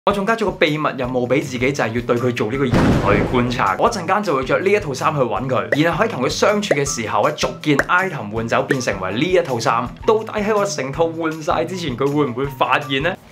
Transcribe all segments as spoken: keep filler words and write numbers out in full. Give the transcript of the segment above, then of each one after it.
我仲加咗個秘密任務俾自己，就係要對佢做呢個人類觀察。我一陣間就會着呢一套衫去揾佢，然後喺同佢相處嘅時候咧，逐件 item 換走，變成為呢一套衫。到底喺我成套換晒之前，佢會唔會發現呢？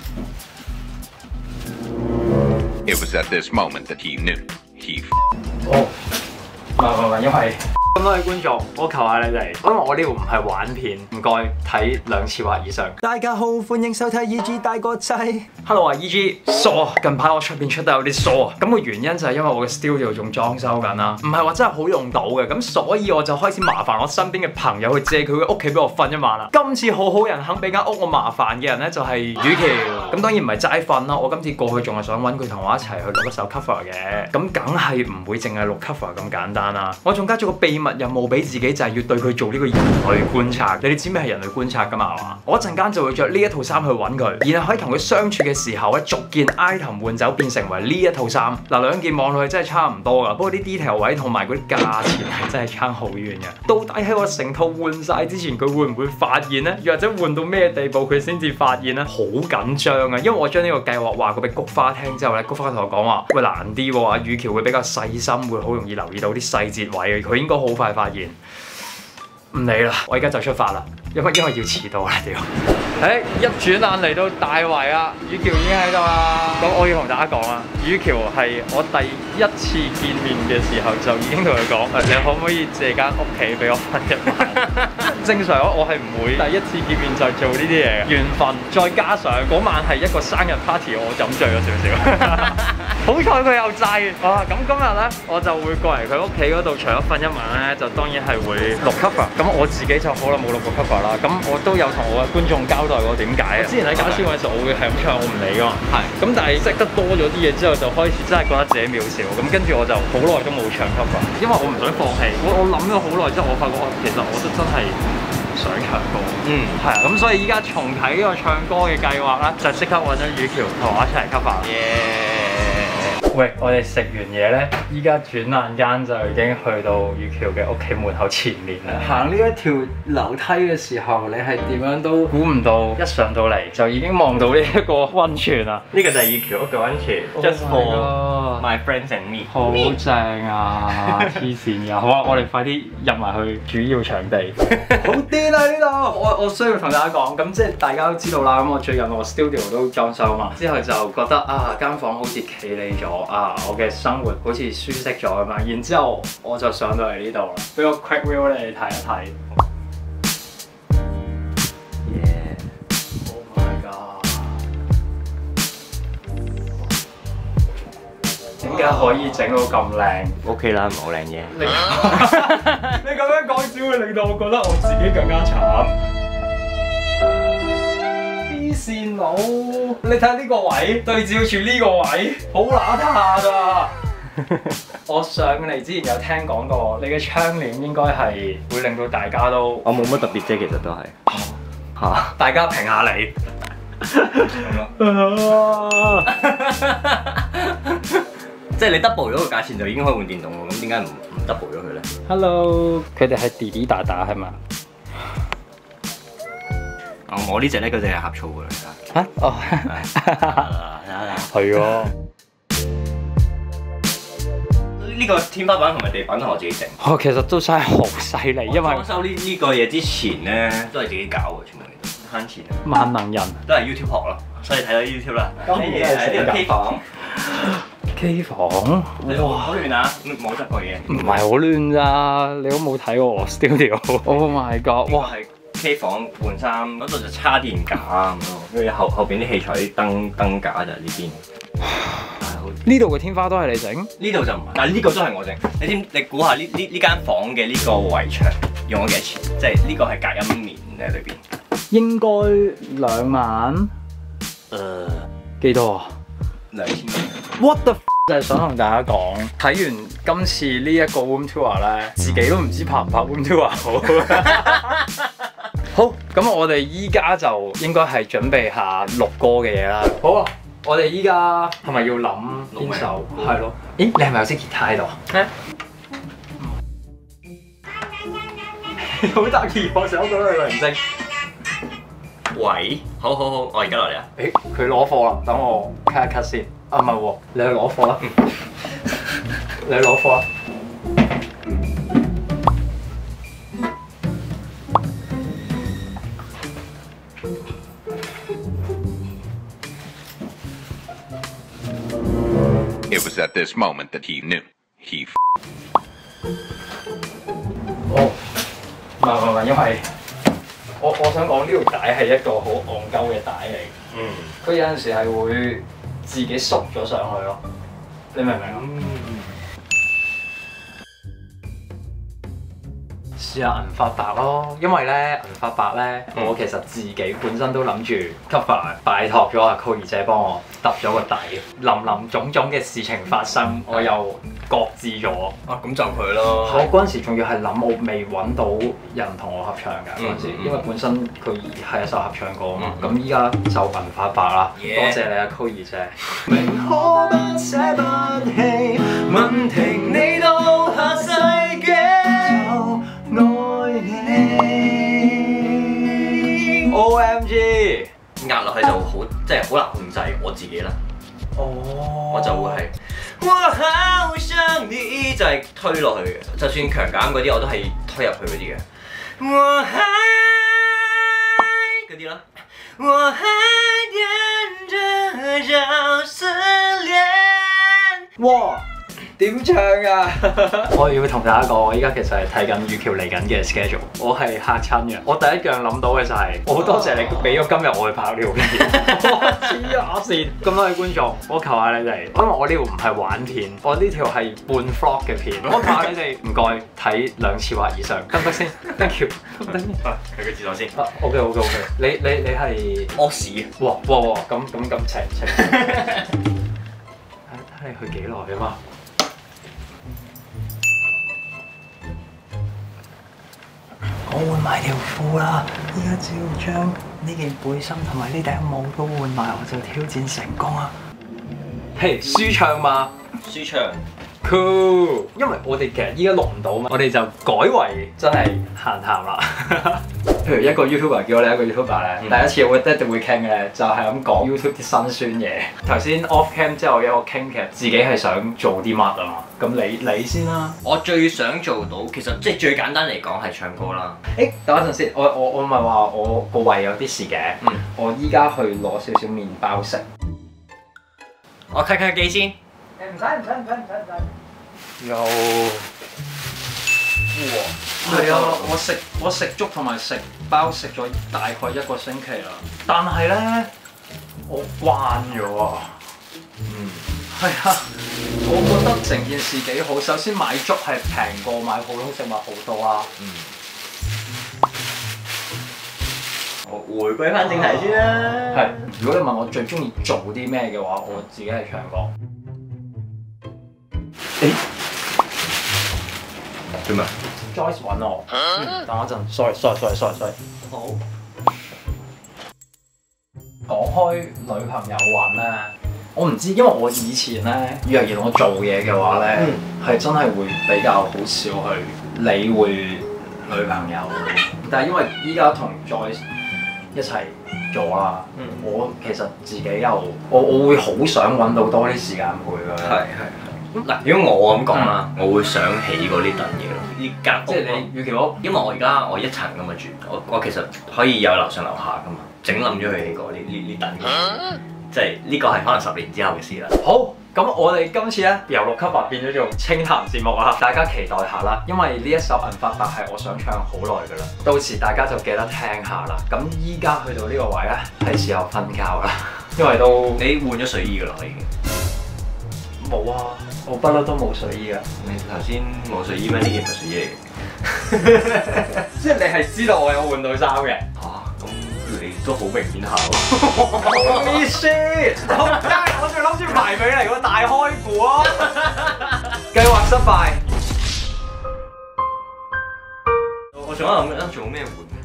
It was at this moment that he knew he 哦，唔係唔係，因為咁多位觀眾，我求下你哋，因為我呢度唔係玩片，唔該睇兩次或以上。大家好，歡迎收睇 E G 大個仔。Hello 啊 E G， 疏啊！近排我出邊出得有啲疏啊，咁個原因就係因為我嘅 studio 仲裝修緊啦，唔係話真係好用到嘅，咁所以我就開始麻煩我身邊嘅朋友去借佢嘅屋企俾我瞓一晚啦。今次好好人肯俾間屋我麻煩嘅人咧，就係雨橋。咁當然唔係齋瞓啦，我今次過去仲係想揾佢同我一齊去錄一首 cover 嘅，咁梗係唔會淨係錄 cover 咁簡單啦。我仲加咗個秘密任務俾自己，就係要對佢做呢個人類觀察。你哋知咩係人類觀察㗎嘛？係嘛？我一陣間就會着呢一套衫去揾佢，然後喺同佢相處嘅時候咧，逐件 item 換走，變成為呢一套衫。嗱，兩件望落去真係差唔多㗎，不過啲 detail 位同埋嗰啲價錢係真係差好遠嘅。到底喺我成套換晒之前，佢會唔會發現呢？又或者換到咩地步佢先至發現呢？好緊張啊！因為我將呢個計劃話過俾菊花聽之後咧，菊花同我講話：喂，難啲喎，阿雨橋會比較細心，會好容易留意到啲細節位嘅，佢應該好快發現。唔理啦，我而家就出發啦，因為因為要遲到啦屌！誒、欸，一轉眼嚟到大圍啦，雨橋已經喺度啦。咁我要同大家講啊，雨橋係我第一次見面嘅時候就已經同佢講，你可唔可以借間屋企俾我瞓一晚？正常我係唔會第一次見面就做呢啲嘢嘅，緣分再加上嗰晚係一個生日 party， 我飲醉咗少少。好彩佢又制哇！咁今日咧我就會過嚟佢屋企嗰度，除咗瞓一晚咧，就當然係會錄 cover。咁我自己就好耐冇錄過 cover 啦。咁我都有同我嘅觀眾交代過點解啊。之前喺搞笑嘅時候，我會係咁唱，我唔理噶嘛。係。咁但係識得多咗啲嘢之後，就開始真係覺得自己渺小。咁跟住我就好耐都冇唱 cover，因為我唔想放棄。我我諗咗好耐之後，我發覺其實我都真係想唱歌。嗯。係啊。咁所以依家重啟呢個唱歌嘅計劃啦，就即刻揾咗雨橋同我一齊 cover。耶！喂，我哋食完嘢咧，依家轉眼間就已經去到雨橋嘅屋企門口前面啦。行呢一條樓梯嘅時候，你係點樣都估唔到，一上到嚟就已經望到呢一個溫泉啦。 呢個就係雨橋屋嘅溫泉 ，just for my friends and me。 好正啊！黐線㗎，好啊，我哋快啲入埋去主要場地。好癲啊！呢度，我我需要同大家講，咁即係大家都知道啦。咁我最近我 studio 都裝修嘛，之後就覺得啊間房好似企理咗。啊！我嘅生活好似舒適咗咁樣，然之後我就上到嚟呢度啦，俾個 quick view 你哋睇一睇。Yeah！Oh my god！ 點解可以整到咁靚 ？OK 啦，唔係好靚嘢。 你你咁樣講只會令到我覺得我自己更加慘。線佬，你睇下呢個位，對照住呢個位，好邋遢㗎。我上嚟之前有聽講過，你嘅窗簾應該係會令到大家都， 我冇乜特別啫，其實都係嚇， 大家評下你。 即係你 double 咗個價錢就已經可以換電動喎，咁點解唔唔 double 咗佢咧 ？Hello，佢哋係滴滴打打係嘛？ 哦，我呢隻咧，嗰隻係呷醋㗎啦。 嚇？哦，係喎。 呢個天花板同埋地板都係我自己整。 哦，其實都真係好犀利，因為裝修呢呢個嘢之前咧，都係自己搞嘅，全部都慳錢。 萬能人都係 YouTube 學咯，所以睇到 YouTube 啦。 咁嘢係呢個 K 房。 K 房？ 哇，好亂啊！冇執過嘢。 唔係好亂咋，你都冇睇過我 studio。Oh my god！ 哇！ K 房換衫嗰度就叉電架咁咯，跟住後後邊啲器材啲燈燈架就係呢邊。 呢度嘅天花都係你整？呢度就唔係，但係呢個都係我整。你知你估下呢呢呢間房嘅呢個圍牆用咗幾多錢？即係呢個係隔音棉喺裏邊。應該兩萬。誒、呃， 幾多啊？ 兩千幾。 What the？ 就係想同大家講，睇完今次呢一個 room tour 咧，自己都唔知拍唔拍 room tour 好。好，咁我哋依家就應該係準備下錄歌嘅嘢啦。好啊，我哋依家係咪要諗邊首？係咯。咦，你係咪有支吉他喺度？好得意，我成日都覺得你個人識。 喂，好好好，我而家落嚟啊！ 誒，佢攞貨啦，等我 cut 一 cut 先。啊，唔係喎，你去攞貨啦。你去攞貨啦。 It was at this moment that he knew. He f- 哦，唔係唔係唔係，因為我我想講呢條帶係一個好戇鳩嘅帶嚟。 嗯。 佢有陣時係會自己縮咗上去咯，你明唔明啊？試下銀髮白咯，因為咧銀髮白咧，嗯、我其實自己本身都諗住 cover， 拜託咗阿 Ko 二姐幫我揼咗個底，林林種種嘅事情發生，我又擱置咗。 啊，咁就佢咯。 我嗰陣時仲要係諗，我未揾到人同我合唱㗎嗰陣時，因為本身佢係一首合唱歌啊嘛。咁依家就銀髮白啦， Yeah. 多謝你啊 Ko 二姐。明可不捨不棄，問停你到下世紀。愛你 O M G 壓落去就好，即係好難控制我自己啦。 哦， 我就會係我好想你，就係推落去嘅。就算強減嗰啲，我都係推入去嗰啲嘅。我愛嗰啲啦。我還惦着找思念。 哇！點唱啊？我要同大家講，我依家其實係睇緊雨橋嚟緊嘅 schedule， 我係嚇親嘅。我第一樣諗到嘅就係、是，我好多謝你俾咗今日我去拍呢條片。哇！黐下線！咁多位觀眾，我求下你哋，因為我呢條唔係玩片，我呢條係半 vlog 嘅片。我求下你哋，唔該睇兩次或以上，得唔得先 ？Thank you。 啊，去個廁所先。 啊 ，OK OK OK。你你你係屙屎。 哇哇哇！咁咁咁情情。睇睇你去幾耐啊嘛？我換埋條褲啦，依家只要將呢件背心同埋呢頂帽都換埋，我就挑戰成功啊！嘿，舒暢嘛？ 舒暢。 Cool， 因為我哋其實依家錄唔到嘛，我哋就改為真係閒談啦。譬如一個 YouTuber 叫我哋一個 YouTuber 咧，嗯、第一次我一定會傾嘅就係咁講 YouTube 啲辛酸嘢。頭先 off cam 之後有個傾，其實自己係想做啲乜啊嘛。咁你你先啦。 我最想做到，其實即係最簡單嚟講係唱歌啦。 誒、欸，等一陣先，我我我唔係話我個胃有啲事嘅。嗯。我依家去攞少少麵包食。 我開開機先。 誒，唔使唔使唔使唔使唔使。有。哇！係啊，我食我食粥同埋食包食咗大概一個星期啦，但係咧我慣咗啊。嗯，係啊，我覺得成件事幾好。首先買粥係平過買普通食物好多啦。嗯。 我回歸翻正題先啦。 係，如果你問我最中意做啲咩嘅話，我自己係唱歌。誒、欸？ 做咩 ？Joyce 揾我，嗯、等我一陣。Sorry，sorry，sorry，sorry。好。講開女朋友揾咧，我唔知，因為我以前咧，若然我做嘢嘅話咧，係、嗯、真係會比較好少去理會女朋友。但係因為依家同 Joyce 一齊做啦，嗯、我其實自己又我我會好想揾到多啲時間陪佢。係係。 嗱，如果我咁講啦，嗯、我會想起嗰啲凳嘢咯，呢間即係你預期屋， 因為我而家我一層咁樣住，我我其實可以有樓上樓下噶嘛，整冧咗佢起過呢呢呢凳嘢，即係呢個係可能十年之後嘅事啦。好，咁我哋今次咧由六級白變咗做清談節目啦，大家期待下啦，因為呢一首銀髮白係我想唱好耐噶啦，到時大家就記得聽下啦。咁依家去到呢個位咧，係時候瞓覺啦，因為都你換咗睡衣噶啦，已經。 冇啊，我不嬲都冇睡衣噶。 你頭先冇睡衣咩？呢件唔係睡衣嚟嘅。 即係你係知道我有換到衫嘅。 嚇、啊，咁你都好明顯下喎。 Holy shit！我仲諗住排尾嚟個大開估啊！計劃失敗。 我仲喺度諗緊做咩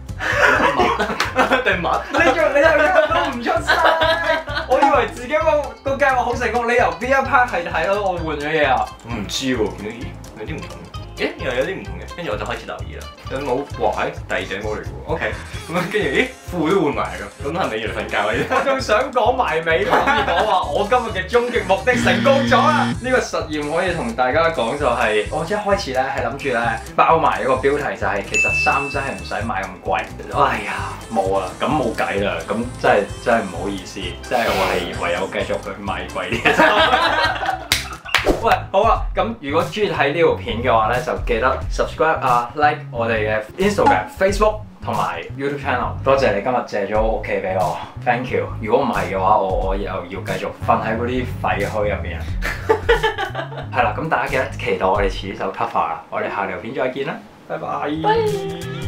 換？對襪。 你仲你又一路都唔出聲。我以為自己個個計劃好成功，你由邊一 part 係睇到我換咗嘢啊？ 我唔知喎，見到咦有啲唔同。 咦又有啲唔同嘅，跟住我就開始留意啦。有冇哇喺第二頂帽嚟嘅喎，OK，咁樣跟住咦褲都換埋㗎，咁係咪要嚟瞓覺啊？ 我仲想講埋尾，我講話我今日嘅終極目的成功咗啦！呢個實驗可以同大家講就係、是，我一開始咧係諗住咧包埋一個標題就係、是、其實衫真係唔使買咁貴。哎呀，冇啊，咁冇計啦，咁真係真係唔好意思，即係我係唯有繼續去買貴啲嘅衫。喂，好啦，咁如果中意睇呢條片嘅話咧，就記得 subscribe 啊 ，like 我哋嘅 Instagram、Facebook 同埋 YouTube channel。多謝你今日借咗屋企俾我 ，thank you。如果唔係嘅話，我我又要繼續瞓喺嗰啲廢墟入邊啊。係啦，咁大家記得期待我哋遲啲首 cover 啦。我哋下條片再見啦，拜拜。